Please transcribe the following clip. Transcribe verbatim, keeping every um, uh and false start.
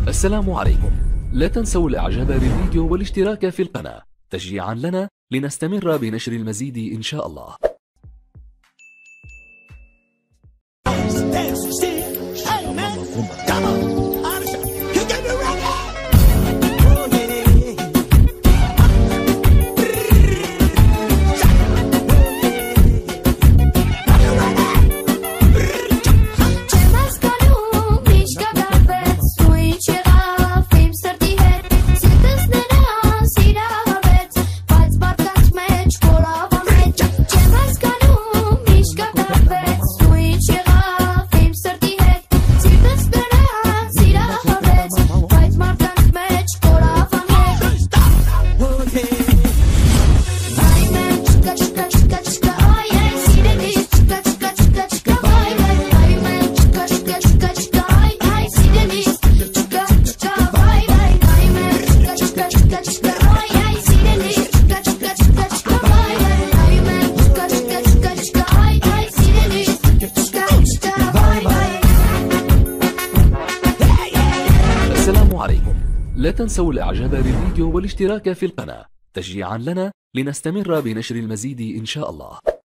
السلام عليكم. لا تنسوا الاعجاب بالفيديو والاشتراك في القناة تشجيعا لنا لنستمر بنشر المزيد إن شاء الله. السلام عليكم. لا تنسوا الاعجاب بالفيديو والاشتراك في القناة تشجيعا لنا لنستمر بنشر المزيد إن شاء الله.